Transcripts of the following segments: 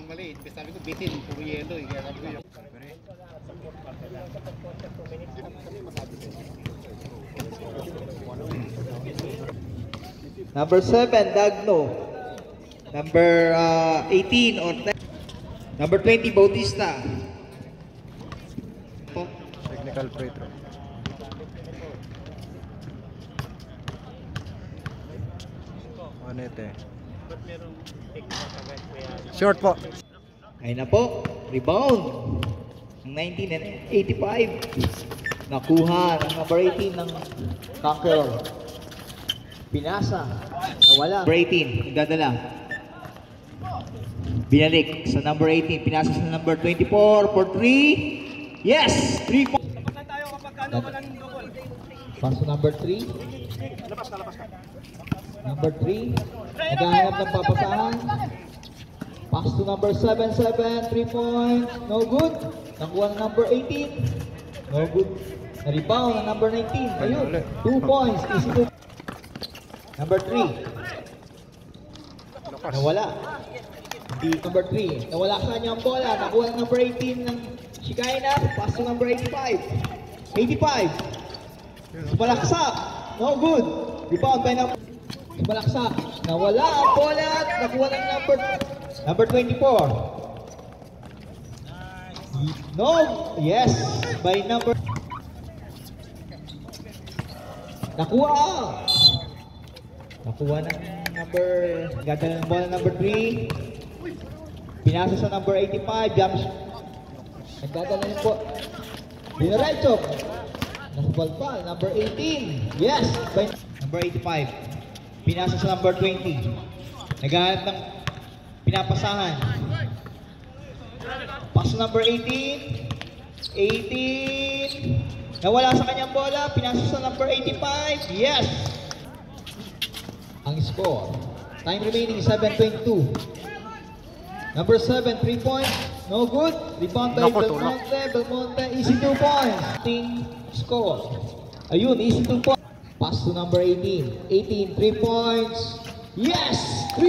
mali. Sabi ko, bitin, puro yelo. Kaya sabi ko yun. Number 7, Dagno. Number 18 or 10. Number 20, Bautista. Technical free throw. Onete. Short po. Ayun na po. Rebound. Ang 19 and 85. Nakuha ng number 18 ng Conqueror. Pinasa. Nawala. Number 18. Nagdadala. Binalik sa number 18. Pinasa sa number 24 for 3. Yes! 3 points. Pass to number 3. Number 3. Naghahanap ng papasahan. Pass to number 7-7. 3 points. No good. Nakuha ng number 18. No good. Na-rebound ng number 19. Ayun. 2 points. Easy to. Number 3. Nawala. Hindi number 3. Nawala sa kanya ang bola. Nakuha ng number 18 ng Shikaina. Pass to number 85. 85. Sumalaksak. No good. Rebound by number. Sumalaksak. Nawala ang bola. Nakuha ng number 24. No. Yes. By number. Nakuha. Nakuha ng number. Ganda ng bola number 3. Pinasa sa number 85. Jump. Nagdadala niyo po. Dinaretso. Nasubal pa. Number 18. Yes. By number 85. Pinasa sa number 20. Naghahanap ng pinapasahan. Pass to number 18. 18. Nawala sa kanyang bola. Pinasa sa number 85. Yes. Ang score. Time remaining 7:22. Number 7, 3 points. No good. Rebound by Belmonte. Belmonte, easy 2 points. Team score. Ayun, easy 2 points. Pass to number 18. 18, 3 points. Yes! 3.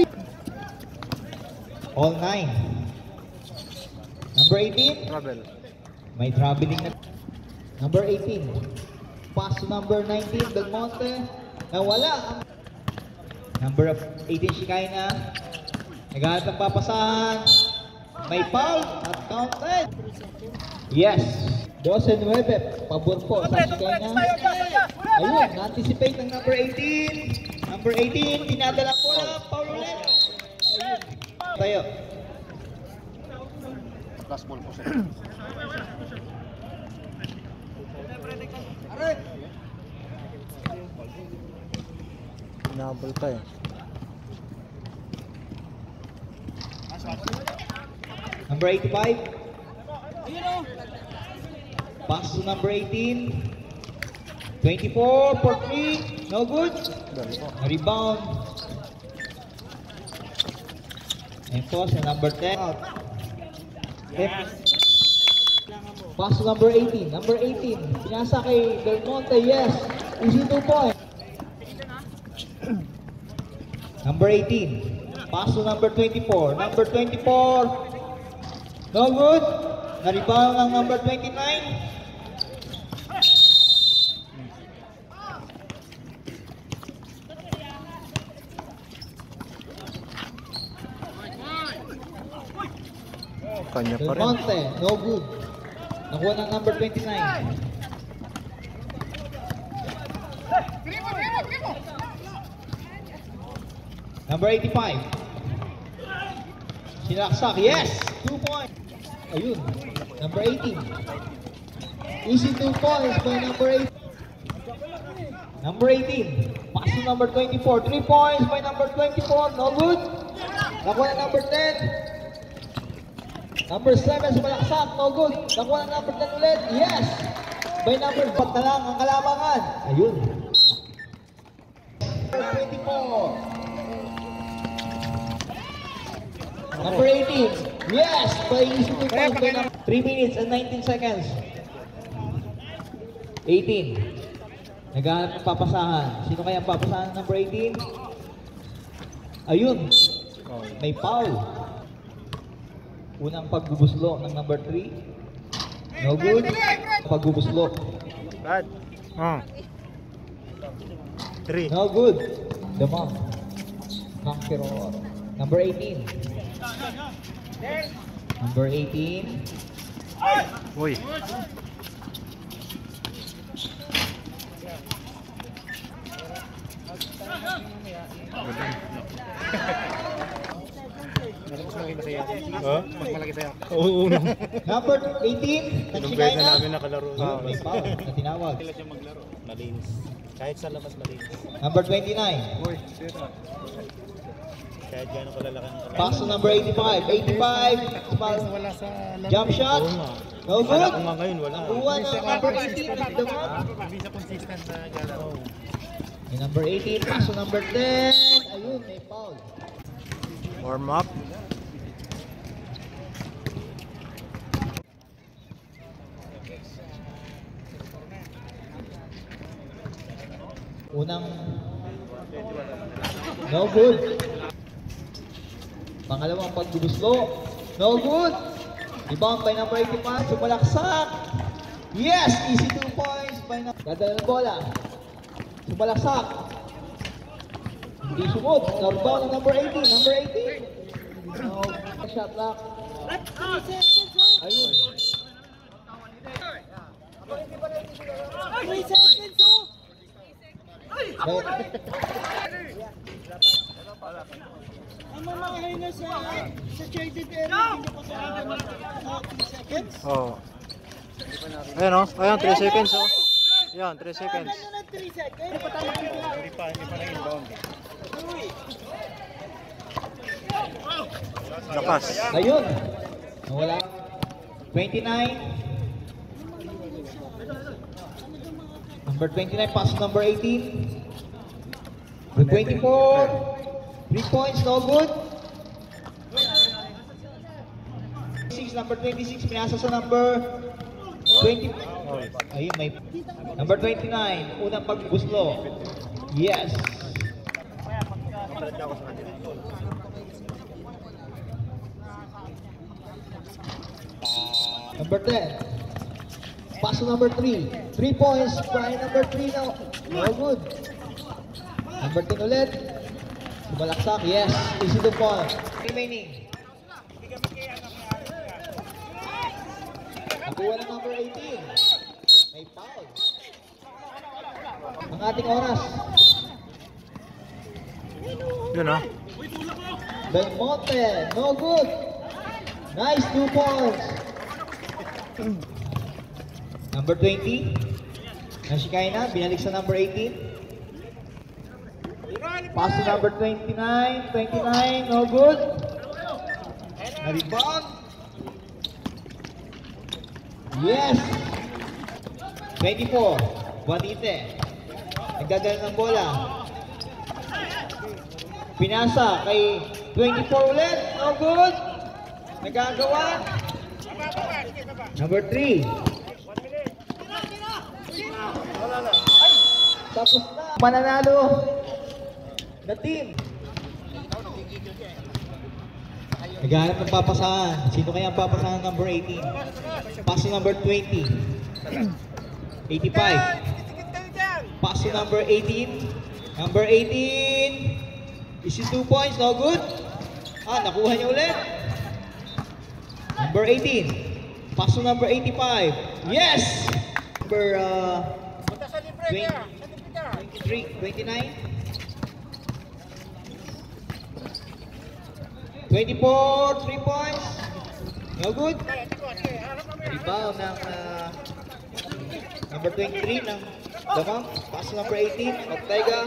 All 9. Number 18. Trouble. May traveling na. Number 18. Pass to number 19. Belmonte. Nawala. Number 18, Shikaina. Naghahanap ng papasahan. May foul at counted. Yes. 12-9. Pabor po sa Shikaina. Ayun, na-anticipate ng number 18. Number 18, dinadala po na foul ulit. Ayun. Tayo. Last ball po sir. Nabal pa eh. Number 85. Pass to number 18. 24 for 3. No good. Rebound. And pass to number 10. Pass to number 18. Number 18. Pinasa kay Belmonte. Yes. Easy 2 points. Number 18. Pass to number 24. Number 24. No good. Na-rebound ng number 29. Kanya pa rin. Belmonte. No good. Nakuha ng number 29. Number 85. Sinaksak. Yes! 2 points. Ayun. Number 18. Easy 2 points by number 8. Number 18. Pass to number 24. 3 points by number 24. No good. Nakuha ng number 10. Number 7 sumalaksak. No good. Nakuha ng number 10 ulit. Yes! By number 4 na lang ang kalamangan. Ayun. Number 24. Number 18. Yes! By easy 2 points by number 3 minutes and 19 seconds. 18. Naghahanap ng papasahan. Sino kaya ang papasahan ng number 18? Ayun. May foul. Unang pagbubuslo ng number 3. No good. Pagbubuslo. Bad. 3. No good. Damang. Conqueror. Number 18. Number 18. Uy. Mas malaki masaya. Mas malaki sa'yo. Oo, no. Number 18. Ilang beses na namin nakalaro. Oh, may foul na tinawag. Sila siya maglaro. Malinis. Kahit sa labas malinis. Number 29. Uy, sira. Kahit gano'ng kalalaki ng Pass to number 85. 85. Small. Wala sa Jump shot. Oo nga. No Wala good. ko nga ngayon, wala. Nakuha ng number 18. Damang. Hindi siya consistent na galaw. Yung number 18. Pass to number 10. Ayun, may foul. Warm up. Unang no good. Pangalawang pagbubuslo. No good. Rebound by number 85. Sumalaksak. Yes! Easy 2 points by number. Dadala ng bola. Sumalaksak. Hindi sumog. No rebound ng number 18. Number 18. No shot lock. Ayun. Ang mga hina sa traded area, hindi pa sa 3 seconds. Oo. Ayan o. Ayan, 3 seconds o. Ayan, 3 seconds. Ano na 3 seconds? Hindi pa na-inbound. Lakas. Ayun. Nawala. 29. Number 29, pass to number 18. The 24. 3 points, no good. 6, number 26, pinasa sa number 20. Ayun, may number 29, unang pagbuslo. Yes. Number 10. Pass to number 3. 3 points by number 3 now. No good. Number 10 ulit. Sumalaksak. Yes. Easy to fall. Remaining. Nakuha ng number 18. May foul. Ang ating oras. Yun o. Belmonte. No good. Nice 2 points. Number 20. Nashikay na. Binalik sa number 18. Pass to number 29. 29. No good. Na-rebound. Yes. 24. Buatite. Nagdadala ng bola. Pinasa kay 24 ulit. No good. Nagagawa. Number 3. Tapos na. Mananalo na team. Naghahanap ng papasahan. Sino kaya ang papasahan ng number 18? Pass to number 20. 85. Pass to number 18. Number 18. Is it 2 points? No good. Nakuha niya ulit. Number 18. Pass to number 85. Yes! Number 23, 29. 24, 3 points. No good. Rebound ng number 23 ng Damang. Pass number 18 of Taiga.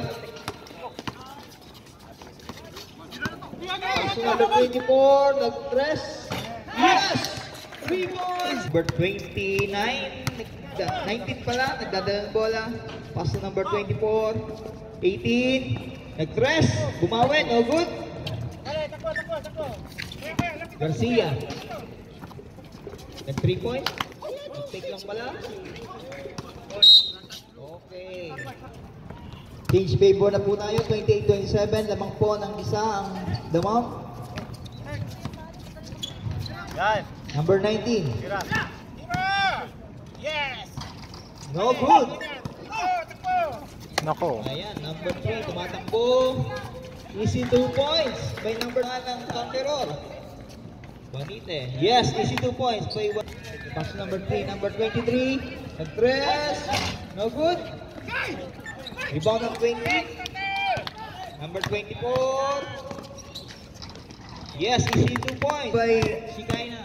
Pass number 24, nag-press. Yes! 3 points. Number 29, 19 pala, nagdadala ng bola. Pass to number 24, 18, nag-press, bumawi, no good. Garcia. Nag 3 points. Nag-take lang pala. Okay. Change favor na po tayo. 28-27. Lamang po ng isa ang Damang. Yan. Number 19. Tira. No good. Nako. Ayan, number 3, tumatakbo. Easy 2 points by number 9 ng counterol. Bonite. Yes, easy 2 points by pass number 3, number 23. Nag-press. No good. Rebound ng 20. Number 24. Yes, easy 2 points by Shikaina.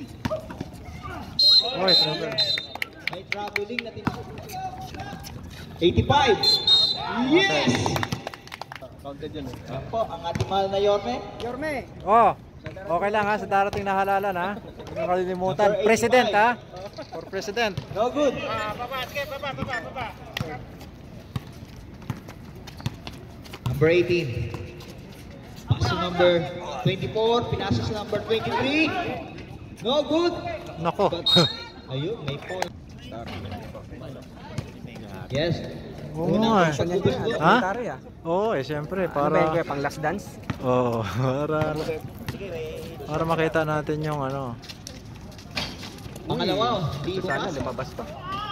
Oy, trouble. May traveling na 85. Yes! Counted yun. Yan po, ang ating mahal na Yorme. Oh, okay lang ha, sa darating na halalan ha. Huwag niyo kalilimutan. Number 85. President ha. For President. No good. Number 18. Pass to number 24. Pinasa sa number 23. No good. Nako. But, ayun, may point. Yes. Oo Unang nga. paggugusto. Ha? Oo, siyempre para pang last dance? Oo, para makita natin yung ano. Pangalawa, di Sana bukas. lumabas pa.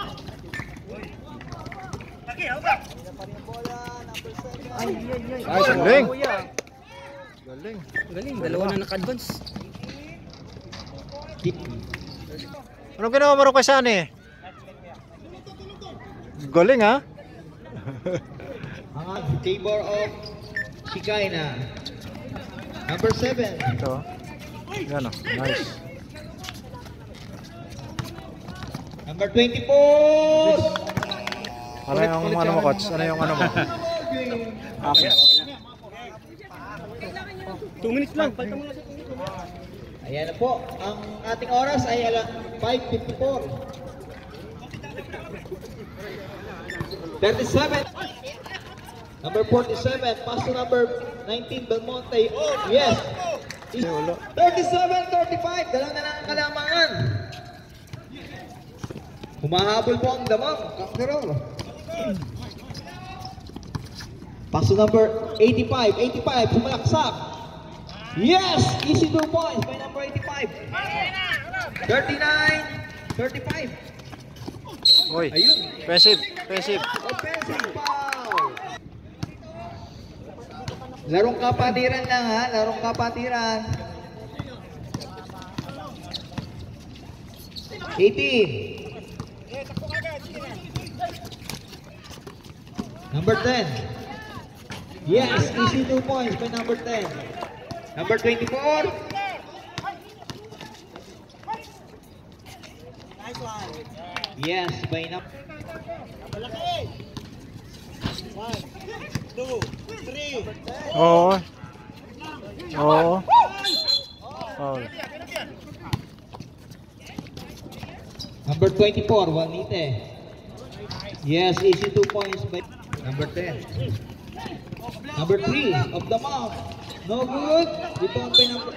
Ay, galing. Galing. Galing, dalawa na naka-advance. Anong ginawa mo rin kay Sunny? Galing ha? Ang favor of Shikaina. Number 7. Ito. Yan o, nice. Number 24. Ano yung ano mo, coach? Ano yung ano mo? Okay. 2 minutes lang. Palta mo na. Ayan na po. Ang ating oras ay 5:54. 37. Number 47. Pass to number 19, Belmonte. Yes. 37-35. Dalawa na lang ang kalamangan. Humahabol po ang damang. Kakirol. Pass to number 85. 85. Sumalaksak. Yes! Easy 2 points by number 85. 39-35. Uy, Ayun. defensive, defensive. Offensive foul. Larong kapatiran lang ha. Larong kapatiran. 18. Number 10. Yes, easy 2 points by number 10. Number 24. Yes, by number. 1, 2, 3. Oo. Oo. Foul. Number 24, Juanite. Yes, easy 2 points by number 10. Number 3 of the mount. No good. Rebound by number.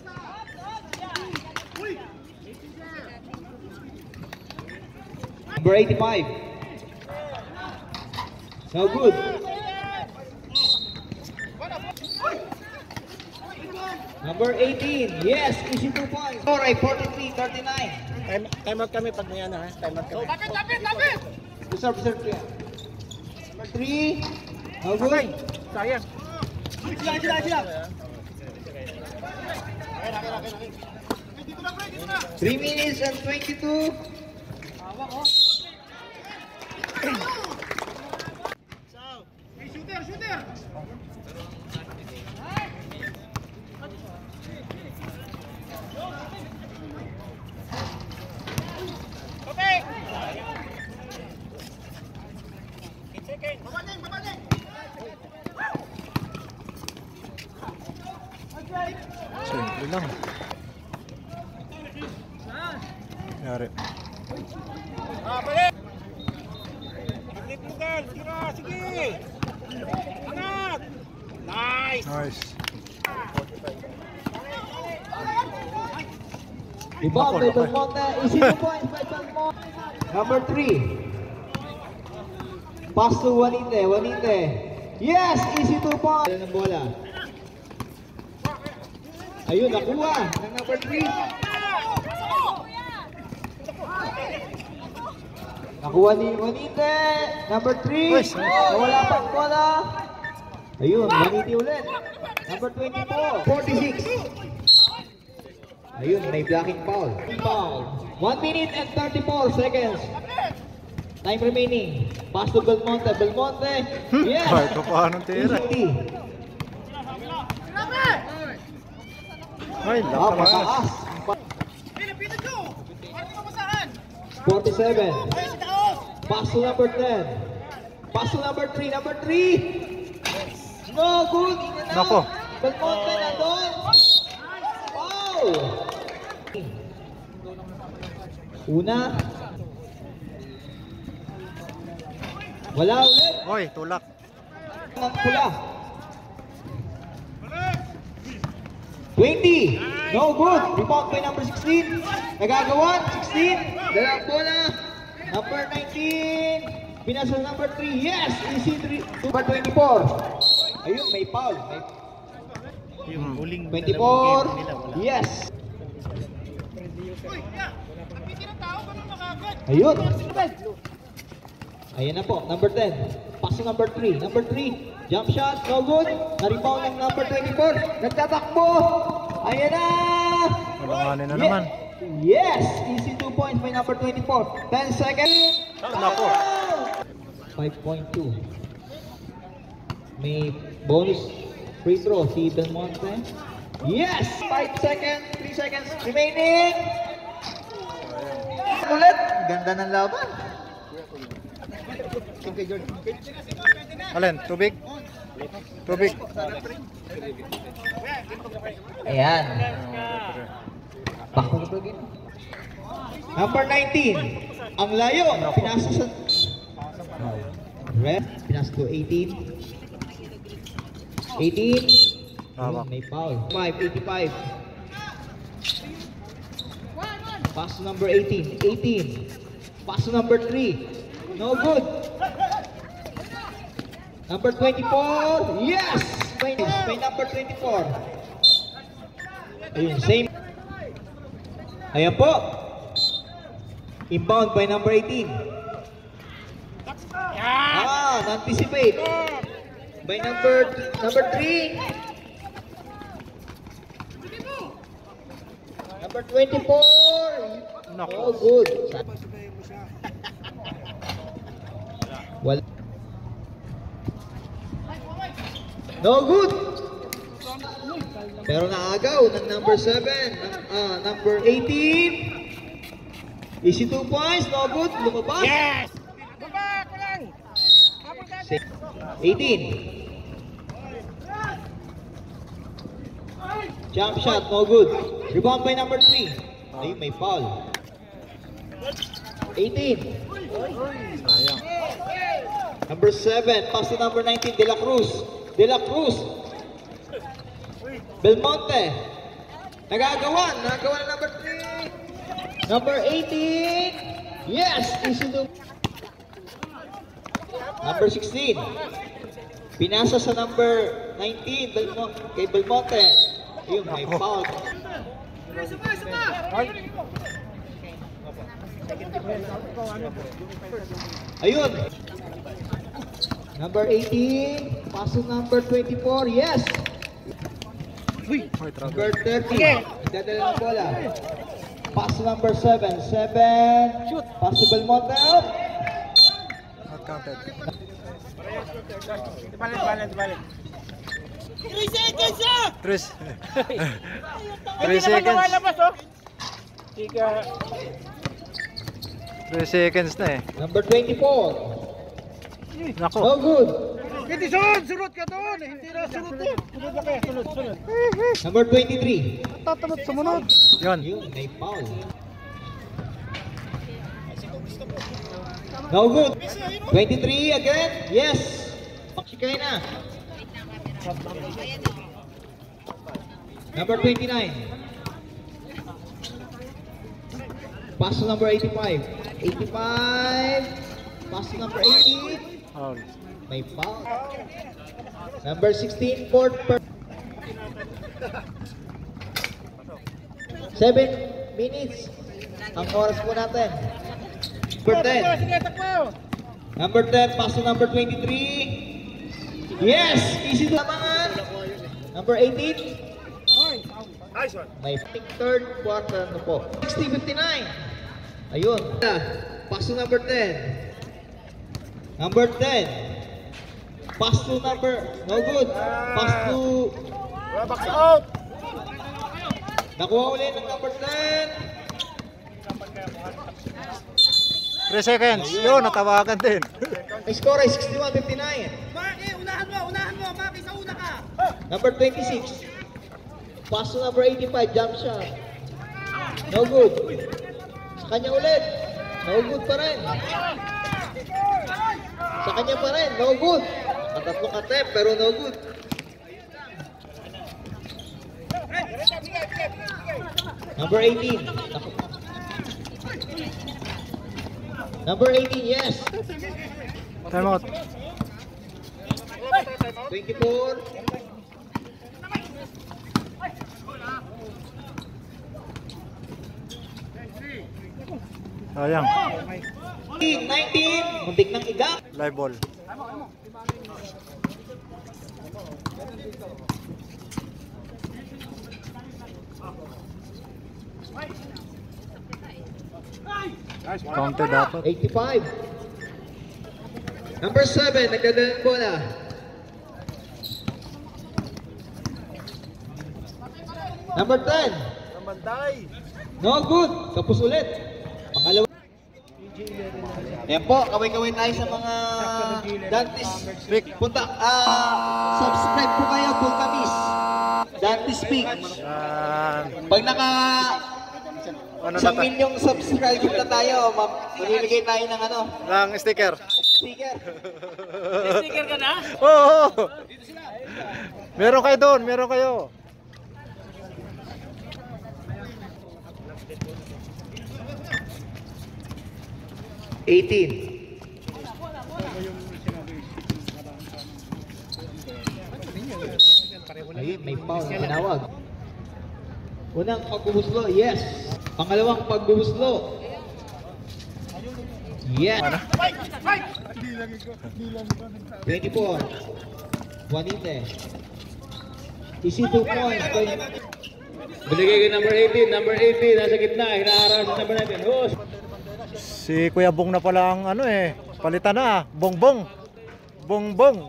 Number 85. No good. Number 18. Yes, easy 2 points. Alright, 43-39. Time out kami pag may ano ha. Time out kami. Reserve, reserve clear. Number 3. No good. Sayang. 3 minutes and 22. Simple lang. Yari. Nice. Rebound by Belmonte. Easy 2 points by Belmonte. Number 3. Pass to Juanite. Juanite. Yes, easy 2 points. Ng bola. Ayun, nakuha ng number 3. Nakuha ni Juanite. Number 3. Nice. Nawala pa ang bola. Ayun, Juanite ulit. Number 24. 46. Ayun, may blocking foul. Foul. 1 minute and 34 seconds. Time remaining. Pass to Belmonte. Belmonte. Yes. Ay, ito pa anong tira. Easy. Ay, Ah, lakas. mataas. 47. Pass to number 10. Pass to number 3. Number 3. No, good. Nako. Belmonte na doon. Wow. Una. Wala ulit. Oy, tulak. Ang pula. 20. No good. Rebound by number 16. Nagagawan. 16. Dalang bola. Number 19. Pinasa number 3. Yes. Easy 3. Number 24. Ayun, may foul. May Yung huling 24. Yes. Ayun. Ayan na po. Number 10. Pass to number 3. Number 3. Jump shot. No good. Na-rebound ng number 24. Nagtatakbo. Ayan na. Malanganin na naman. Yes. Easy 2 points by number 24. 10 seconds. Nako. 5.2. May bonus free throw si Belmonte. Yes! 5 seconds, 3 seconds remaining. Ulit. Ganda ng laban. Alin, tubig? Tubig. Ayan. Back to the game. Number 19. Ang layo. Pinasa sa... Red. Pinasa to 18. 18. Hawak. May foul. 85. Pass to number 18. 18. Pass to number 3. No good. Number 24. Yes! By number 24. Ayun, same. Ayan po. Inbound by number 18. Na-anticipate. By number 3. Number 24. Nako. Oh, good. Well. No good. Pero naagaw ng number 7. Number 18. Easy 2 points. No good. Lumabas. Yes! 18. Jump shot, no good. Rebound by number 3. Ayun, may foul. 18. Sayang. Number 7, pass to number 19, De La Cruz. De La Cruz. Belmonte. Nagagawan ng number 3. Number 18. Yes, easy to. Number 16. Pinasa sa number 19, kay Belmonte. Ayun, may foul. Ayun. Number 18, pass to number 24, yes. Oy, Number travel. 30, idadala ng bola. Pass to number 7, 7. Pass to Belmonte, up. Not counted. Balik. 3 seconds ah! 3 seconds. oh. Ika. 3 seconds na eh. Number 24, Nako. no good. Hindi sunod ka doon. Hindi na sunod eh. Sunod na kaya, sunod. Number 23, Tatanot sumunod. Yun. yun, may foul. No good. 23 again, yes. Paksikay na. Number 29. Pass to number 85. 85. Pass to number 18. Foul. May foul. Number 16, fourth per 7 minutes Ang oras po natin. Number 10. Sige, takbo. Number 10, pass to number 23. Yes! Easy to labangan. Number 18. Nice one. May third quarter na po. 60-59. Ayun. Pass to number 10. Number 10. Pass to number, no good. Pass to, Box out. nakuha ulit ng number 10. 3 seconds. Yun, natawagan din. May score ay 61-59. Maki, unahan mo. Maki, sa una ka. Number 26. Pass to number 85, jump shot. No good. Sa kanya ulit. No good pa rin. Sa kanya pa rin, no good. Katatlo katep, pero no good. Number 18. Number 18, yes. Time out. 24. Sayang. 19. Muntik ng iga. Live ball. Counted dapat. 85. Number 7, nagdadalang bola. Number 10. Namantay. No good. Kapos ulit. Pangalawa. Yan po, kaway-kaway tayo sa mga Dante's Speak. Punta, subscribe po kayo, Bulkamis. Dante's Speak. Pag naka Ano isang milyong subscriber na tayo, mamimigay tayo ng ano, Ng sticker. sticker. Sticker ka na? Oo. Meron kayo doon, meron kayo. Ayun, may foul na tinawag. Unang pagbubuslo, yes. Pangalawang pagbubuslo. Yes. 24. Juanite. Easy 2 points. Binigay kay number 18. Number 18, nasa gitna. Hinaharap sa number 19. Hus! Si Kuya Bong na pala ang ano eh. Palitan na. Bongbong. Bongbong.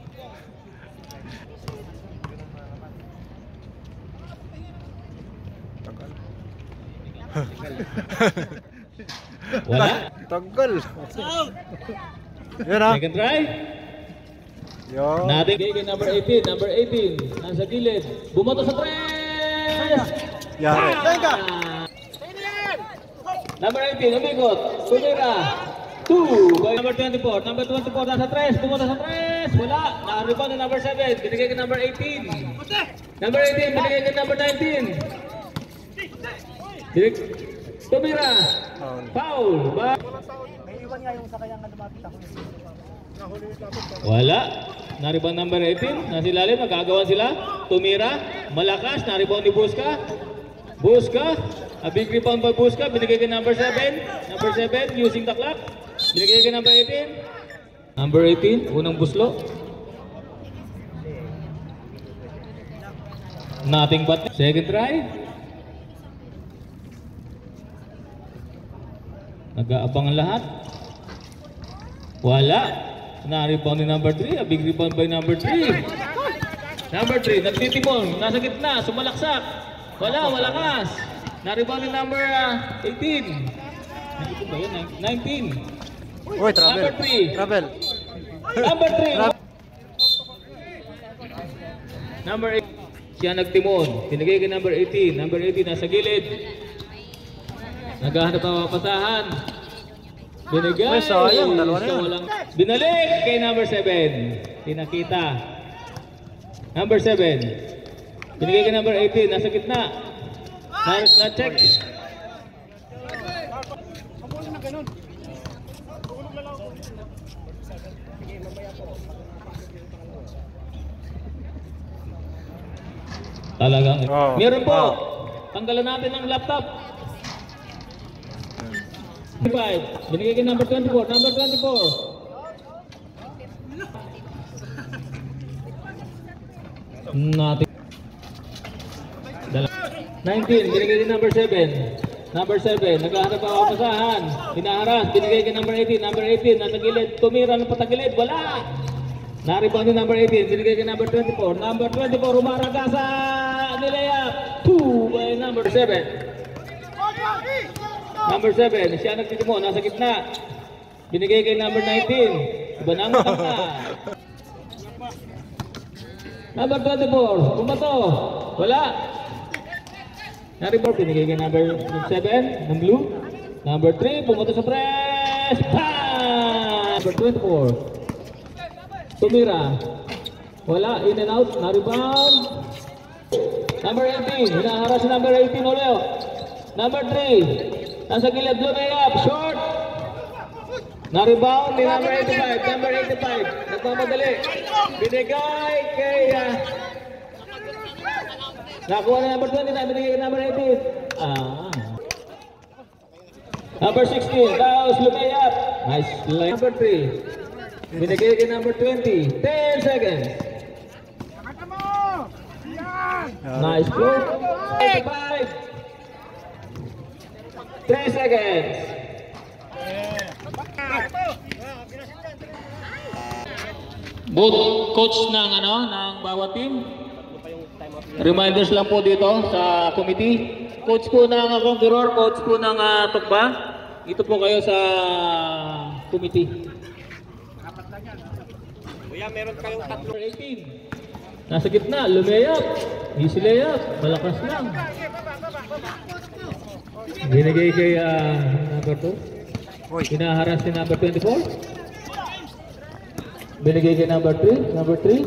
Wala. Tagal. Yun ah. Second try. Yun. Natin kay number 18. Number 18, nasa gilid. Bumato sa press! Yari. Number 18, umikot. Tumira. 2 by number 24. Number 24 nasa 3. Bumato sa press. Wala. Naka-rebound na number 7. Binigay kay number 18. Number 18, binigay kay number 19. Tumira. Foul. Wala. Naribang number 18. Nasa ilalim. Magagawan sila. Tumira. Malakas. Naribang ni Buska. Buska. A big rebound by Buska. Binigay kay number 7. Number 7 using the clock. Binigay kay number 18. Number 18. Unang buslo. Nothing but second try. Nag-aabang ang lahat. Wala. Na-rebound ni number 3. A big rebound by number 3. Number 3, nagtitimon. Nasa gitna, sumalaksak. Wala, walakas. Na-rebound ni number 18. 19 ba yun? 19. Uy, travel. Number 3. Travel. Number 3. Number 8. Siya nagtimon. Tinigay kay number 18. Number 18 nasa gilid. Naghahanap ang papasahan. Binigay. Ay, sayang. Dalawa na Siya yun. walang... Binalik kay number 7. Pinakita. Number 7. Binigay kay number 18. Nasa gitna. Na-check. Talagang. Oh. Meron po. Oh. Tanggalan natin ng laptop. 25. Binigay kay number 24. Number 24. Natin. 19. Binigay kay number 7. Number 7. Naghahanap ang kapasahan. Hinaharas. Binigay kay number 18. Number 18. Nasa gilid. Tumira ng patagilid. Wala. Naribang ni number 18. Binigay kay number 24. Number 24. Umaragasa. Nilayap. 2 by number 7. Number 7, siya nagtitimo, nasa gitna. Binigay kay number 19. Banang tangka. Number 24, bumato. Wala. Naribor, binigay kay number 7, ng blue. Number 3, bumato sa press. Bang! Number 24. Tumira. Wala, in and out, na-rebound. Number 18, hinaharas si number 18 ulit. Number 3. Nasa gilid, blue layup, short. Na-rebound ni number 85. Number 85. Nagmamadali. Binigay kay... nakuha na number 29. Binigay kay number 18. Number 16. Daos, blue layup. Nice play. Number 3. Binigay kay number 20. 10 seconds. Nice play. 85. 3 seconds. Both coach ng bawat team. Reminders lang po dito sa committee. Coach po ng Conqueror, coach po ng Tukba. Ito po kayo sa committee. Kuya, meron kayong 18. Nasa gitna, lumayap. Easy layup, malakas lang. Binigay kay number 2. Hinaharas si number 24. Binigay kay number 3. Number 3.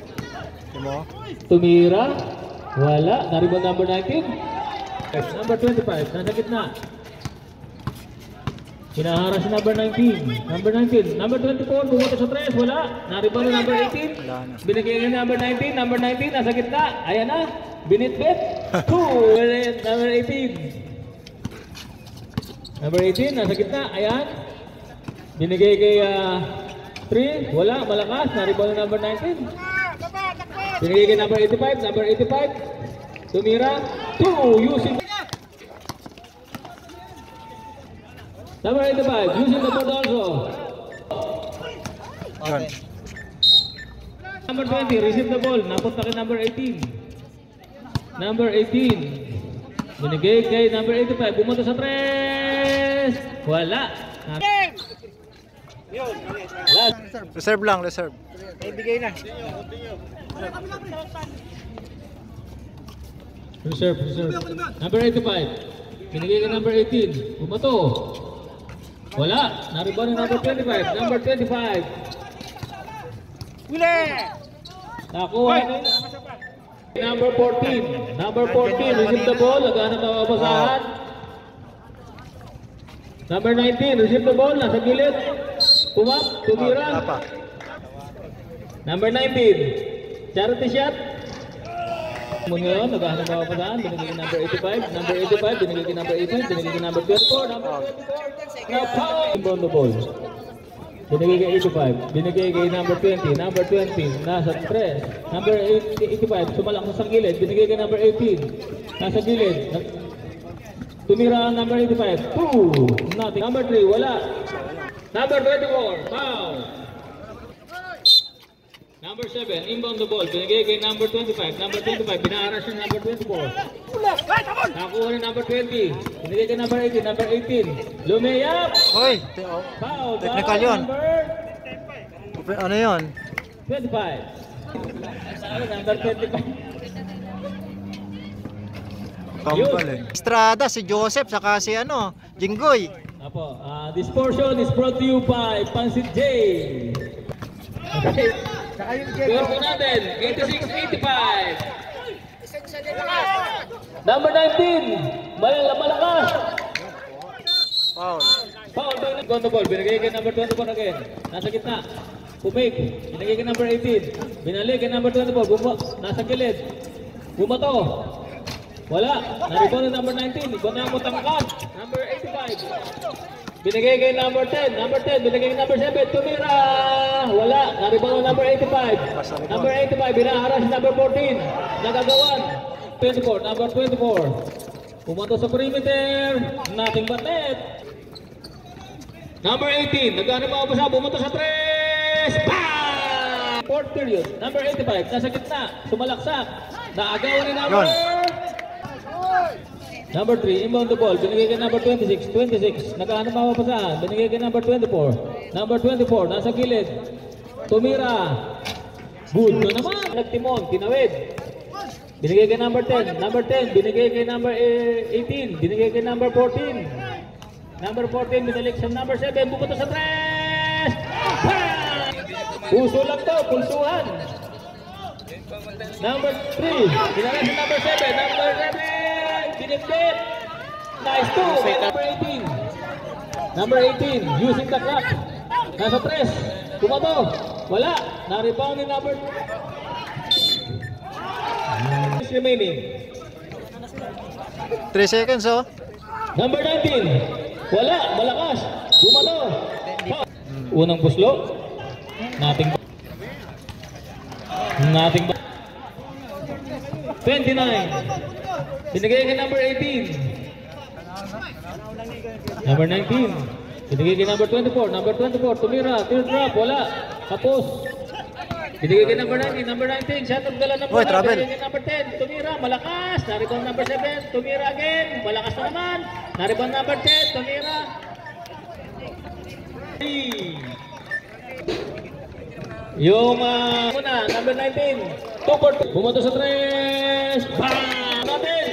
Tumira. Wala. Naribang number 19. Number 25. Nasa gitna. Hinaharas si number 19. Number 19. Number 24. Bumoto sa 3. Wala. Naribang na number 18. Binigay kay number 19. Number 19. Nasa gitna. Ayan na. Binitbit. 2. Number 18. Number 18, nasa gitna, ayan. Binigay kay 3, wala, malakas, na-rebound na number 19. Binigay kay number 85, number 85. Tumira, 2, using. Number 85, using the board also. Number 20, receive the ball, napunta kay number 18. Number 18. Binigay kay number 85, bumunta sa 3. Wala. Reserve lang, reserve. Ibigay na. Reserve. Number 85. Binigay kay number 18. Bumato. Wala. Nariban ni number 25. Number 25. Uli! Nakuha ni number 14. Number 14. Receive the ball. Naghanap ng mabasahan. Number 19. Receive the ball. Nasa gilid. Pumap. Tumira. Number 19. Charity shot. Muna yun. Naghanap ng mabasahan. Binigay kay number 85. Number 85. Binigay kay number 18. Binigay kay number 24. Number 24. Now power. On the ball. Binigay kay 85. Binigay kay number 20. Number 20. Nasa 3. Number 85. Sumalak sa gilid. Binigay kay number 18. Nasa gilid. Tumira ang number 85. 2. Nothing. Number 3. Wala. Number 24. Foul. Number 7. Inbound the ball. Binigay kay number 25. Number 25. Pinaaras ng number 24. Nakuha ni number 20. Binigay kay number 18. Number 18. Lumayap. Hoy, Foul. technical yun. Ano yun? 25. Number 25. Kambal eh. Estrada, si Joseph, saka si Jinggoy. Apo, this portion is brought to you by Pansit J. Okay. Score po natin, 86-85. Number 19, malakas. Foul. Foul, on the ball. Binigay kay number 24 again. Nasa gitna. Pumik. Binigay kay number 18. Binalik kay number 24. Nasa gilid. Bumato. Wala. Naribon na number 19. Iba na mo tangkas. Number 85. Binigay kay number 10. Number 10, binigay kay number 7. Tumira! Wala. Naribaw number 85. Number 85, binaharas si number 14. Nagagawan. 24, number 24. Pumunta sa perimeter. Nothing but net. Number 18, naghanap ako pa siya. Pumunta sa 3. Bang! Fourth period. Number 85, nasa gitna. Sumalaksak. Naagawan ni Number 3, inbound the ball. Binigay kay number 26. 26. Nakahanap ang mapasahan. Binigay kay number 24. Number 24, nasa gilid. Tumira. Good na naman. Nagtimon, tinawid. Binigay kay number 10. Number 10, binigay kay number 18. Binigay kay number 14. Number 14, binalik sa number 7. Bumunta sa 3. Puso lang to, pulsuhan. Number 3, binalik sa number 7. Number 7. Binigdit. Nice 2. Number 18. Number 18. Using the clock. Nasa 3. Kumato. Wala. Na-rebound ni number 2. Remaining. 3 seconds, oh. Number 19. Wala. Malakas. Kumato. Unang puslo. Nothing. 29. Binigay kay number 18. Number 19. Binigay kay number 24. Number 24. Tumira. Teardrop. Wala. Tapos. Binigay kay number 19. Number 19. Shot of gala number 1. Binigay kay number 10. Tumira. Malakas. Naribang number 7. Tumira again. Malakas na naman. Naribang number 10. Tumira. Yung muna. Number 19. 2 for 2. Bumato sa 3. Bang! Natin.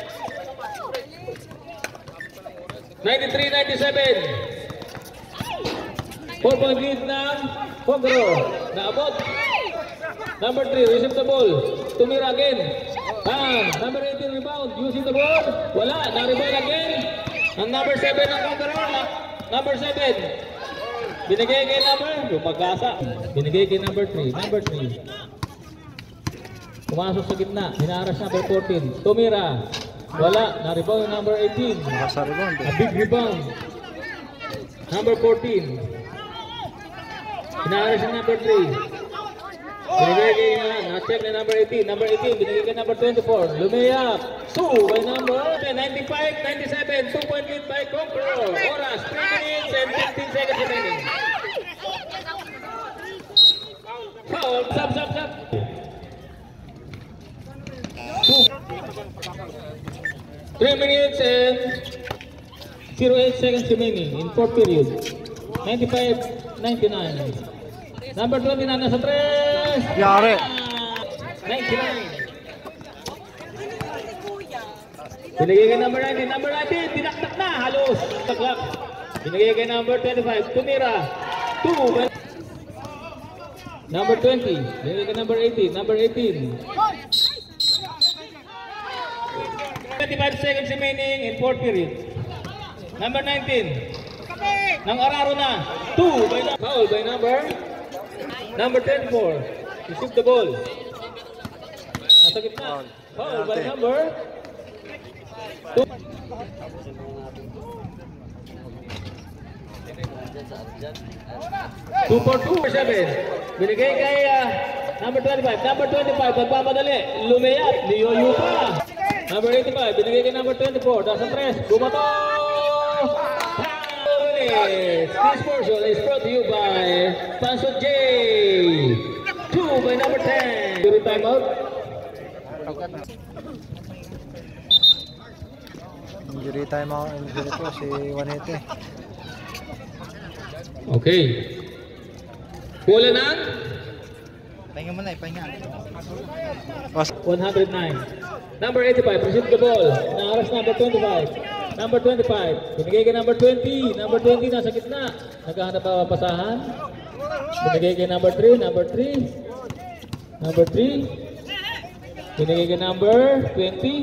93-97. 4-point lead ng Fogro. Naabot. Number 3, receive the ball. Tumira again. Bang! Number 18 rebound. Using the ball. Wala. Na-rebound again. Ang number 7 ng Fogro. Number 7. Binigay kay number. Yung pag-asa. Binigay kay number 3. Number 3. Pumasok sa gitna. Hinaras number 14. Tumira. Wala. Na-rebound yung number 18. Nasa rebound. A big rebound. Number 14. Hinaras yung number 3. Binigay kay na-check na number 18. Number 18. Binigay kay number 24. Lumayap. 2 by number 95-97. 2-point lead by Conqueror. Oras 3 minutes and 15 seconds remaining. Foul. Stop. 3 minutes and 08 seconds remaining in 4th period. 95-99. Number 29 nasa 3. Yari. 99. Binigay kay number 19. Number 19, tinaktak na. Halos. Taklak. Binigay kay number 25. Tumira. 2. Number 20. Binigay kay number 18. Number 18. 25 seconds remaining in 4th period. Number 19. Nang Araro na. 2 by foul by number 24. Receive the ball. Nasa gitna. Foul by number 2. 2 for 2. 7. Binigay kay number 25. Number 25. Pagpapadali. Lumayat. Liyoyo pa. Number 85, binigay kay number 24. Nasa 3. Bumato! This portion is brought to you by Pansot J. 2 by number 10. During timeout. Injury time ako. Injury po si Juanete. Okay. Pula ng Pahinga mo na, pahinga. 109. Number 85, receive the ball. Naaras number 25. Number 25, binigay kay number 20. Number 20 nasa gitna. Naghahanap ang pasahan. Binigay kay number 3. Number 3. Number 3. Binigay kay number 20.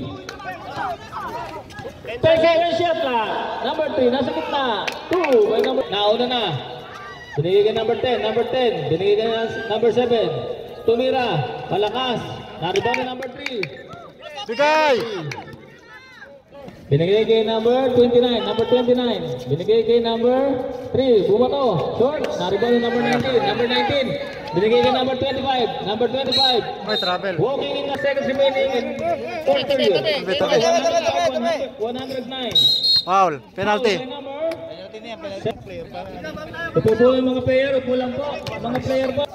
10 seconds shot na. Number 3, nasa gitna. 2 by number. Nauna na. Binigay kay number 10. Number 10. Binigay kay number 7. Tumira. Malakas. Naribang na number 3. Bigay! Binigay kay number 29. Number 29. Binigay kay number 3. Bumato. Short. Na-rebound yung number 19. Number 19. Binigay kay number 25. Number 25. May travel. Walking in the seconds remaining in fourth period. 109. Foul. Penalty. Upo po yung mga player. Upo lang po. Mga player po.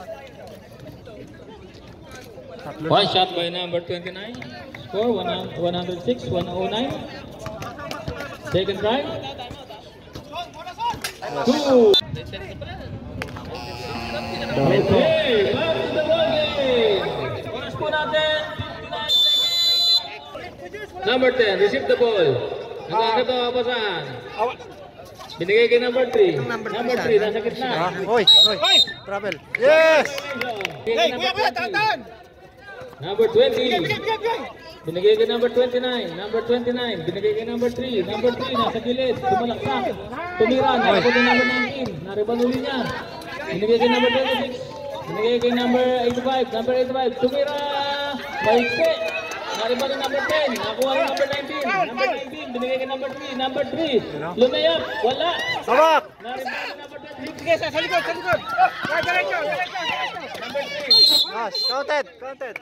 One shot by number 29. Score 106, 109. Second try. 2. Okay, back to the ball game. Oras po natin, 59 seconds. Number 10, receive the ball. Nagkakit ang kapasahan. Binigay kay number 3. Number 3, nasa gitna. Hoy. Travel. Yes! Hey, kuya, tatan! Number 20. Binigay kay number 29. Number 29. Binigay kay number 3. Number 3 nasa gilid. Tumalaksak. Tumira. Nakapot yung number 19. Nariban uli niya. Binigay kay number 26. Binigay kay number 85. Number 85. Tumira. Maikse. Nariban yung number 10. Nakuha yung number 19. Number 19. Binigay kay number 3. Number 3. Lumayap. Wala. Sabak! Nariban yung number 26. Sige, sa likod. Sa likod. Diretso. Number 3. Yes, counted.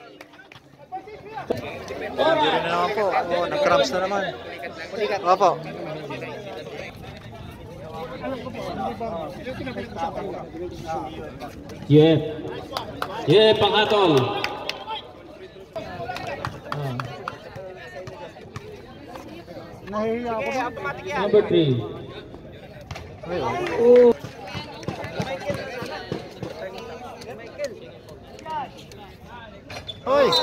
Yun na naman po. Oh, nag-cramps na naman. Opo. Yeah, panghatol. Number 3. Oh. Hoy!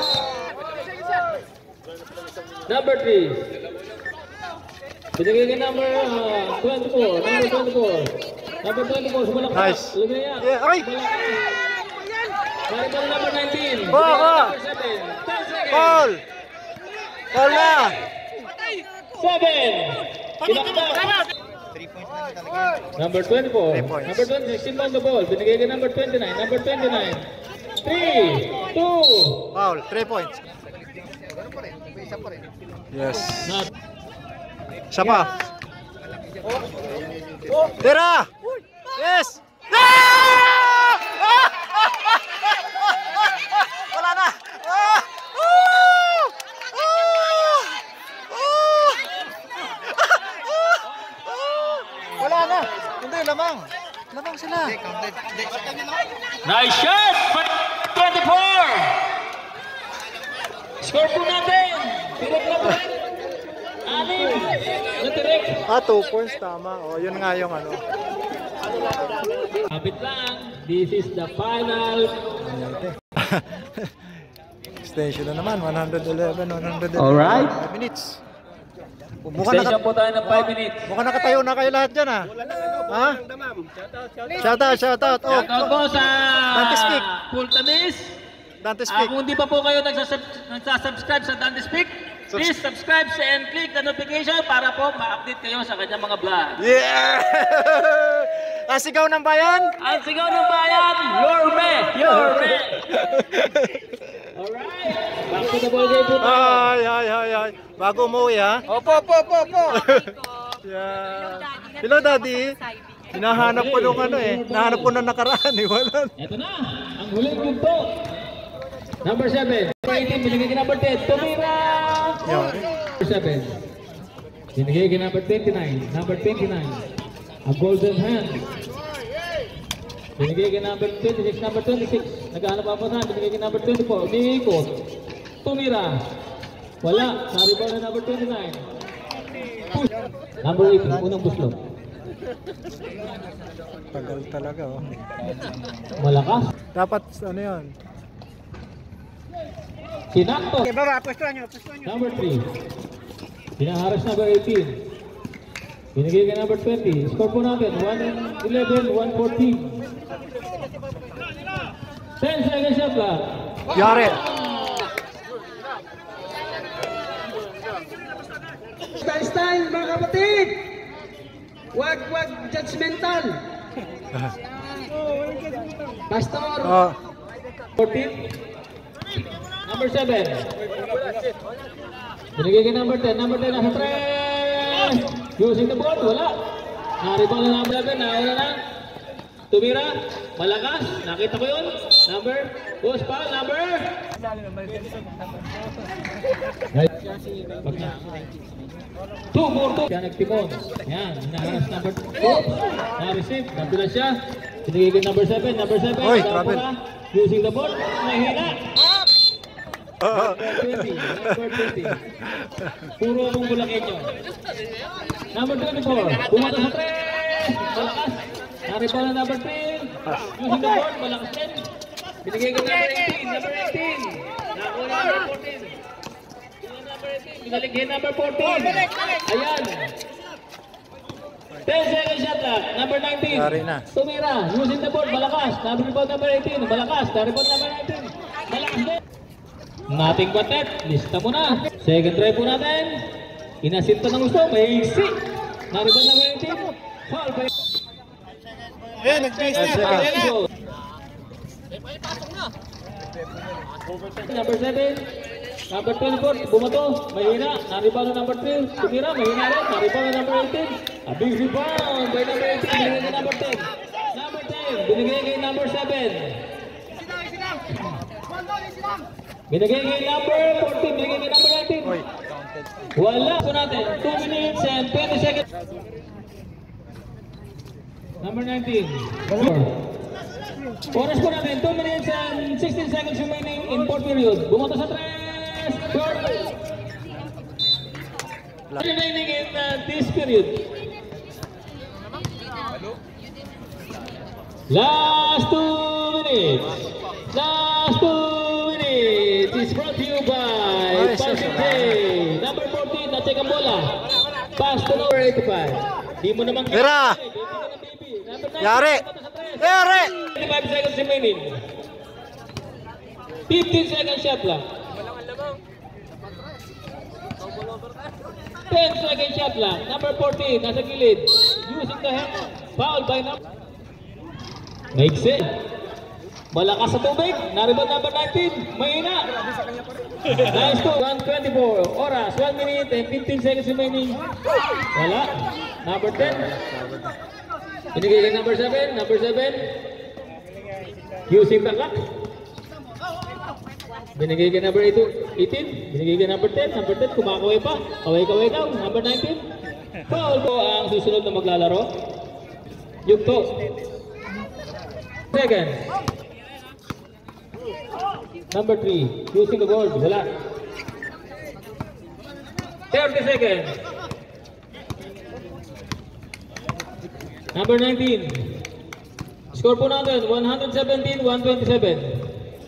Number 3. Binigay kay number 24. Number 24. Number 24. Sumalak. Nice. Lumaya. Yeah, ay! Balik ang number 19. Ba! Number 7. 10 seconds. Foul! Foul na! 7. Pinakta. Number 24. 3 points. Number 26. Still on the ball. Binigay kay number 29. Number 29. 3, 2. Foul, 3 points. Yes. Not. Siya pa. Tira! Yes! Ah! Wala na! Ah! Wala na! Hindi, lamang. Lamang sila. Nice shot! 24! Score po natin! Direct na po! 6! Natirek! 2 points, tama. O, yun nga yung ano. Kapit lang! This is the final! Extension na naman, 111, 111. Alright. 5 minutes. Extension po tayo ng 5 minutes. Mukhang nakatayo na kayo lahat dyan, ha? Ha? Shout out. Oh, Shoutout po sa Dante Speak. Full Tamis. Dante Speak. Kung di pa po kayo nagsasubscribe sa Dante Speak, please subscribe and click the notification para po ma-update kayo sa kanyang mga vlog. Yeah! Ang sigaw ng bayan? Ang sigaw ng bayan, Yorme! Alright, back to the ball game po tayo. Ay. Bago umuwi, ha? Opo. Yeah. Hello, Daddy. Hinahanap ko nung ano eh. Hinahanap ko na nakaraan eh. Wala. Ito na, ang huling punto. Number 7, 18, binigay kay number 10, tumira! Number 7, binigay kay number 29, number 29, a golden hand. Binigay kay number 26, number 26, naghahanap pa sa binigay kay number 24, umiikot, tumira. Wala, na-rebound na number 29. Push. Number 18, unang buslot. Tagal talaga, oh. Malakas. Dapat, ano yun? Sinakto. Okay, baba, pwesto nyo. Number 3. Pinaharas number 18. Binigay kay number 20. Score po natin, 111, 114. 10 seconds shot clock. Yari. Style, mga kapatid! Wag judgmental! Pastor! Oh. 14. Number 7. Binigay kay number 10. Number 10 nasa 3. Using the board, wala. Naribang na number 11, nawala na. Tumira, malakas, nakita ko yun. Number, boss pa, number. Two more, two. Yan, nagtipon. Yan, hinaharas number 2. Na-receive, nabila siya. Pinigay ko number 7, number 7. Oy, travel. Using the board, mahina. Number 20, number 20. Puro akong bulakin nyo. Number 24, bumata sa 3. Malakas. Naribang na number 3. Using the board, malakas din. Binigay ko number 18, number 18. Nakuha na number 14. Number 18, binaligyan number 14. Ayan. 10 seconds shot lang. Number 19. Sorry na. Tumira, using the board, malakas. Naribang number 18, malakas. Naribang number 19. Malakas din. Nating batet, lista mo na. Second try po natin. Inasinta ng gusto, may iksi. Naribang number 18. Foul pa. Ayan, nag-base na. Number 7, number 24, bumato, mahina, naribaw na number 3, tumira, mahina rin, naribaw na number 18, a big rebound by number 18, binigay kay number 10, number 10, binigay kay number 7, binigay kay number 14, binigay kay number 19, wala po natin, 2 minutes and 20 seconds, number 19, oras po natin, 2 minutes and 16 seconds remaining in 4th period. Bumato sa 3, short. Remaining in this period. Last 2 minutes. Last 2 minutes is brought to you by Passing Day. Number 14, na-check ang bola. Pass to number 85. Di mo naman Tira! Yari! Yari! 25 seconds remaining. 15 seconds shot lang. 10 seconds shot lang. Number 14, nasa gilid. Using the hand. Foul by number. Maiksi. Malakas sa tubig. Naribang number 19. Mahina. Nice to 124. Oras, 1 minute and 15 seconds remaining. Wala. Number 10. Binigay kay number 7. Number 7. Using the clock. Binigay kay number 18. Binigay kay number 10. Number 10, kumakaway pa. Kaway-kaway daw. Number 19. Foul po ang susunod na maglalaro. Yugto. Second. Number 3. Using the board. Wala. 30 seconds. Number 19. Score po natin, 117-127.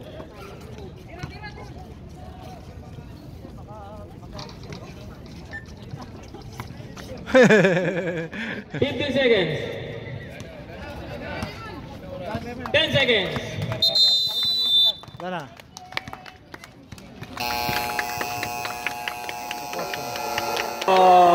15 seconds. 10 seconds. Sana. Oh.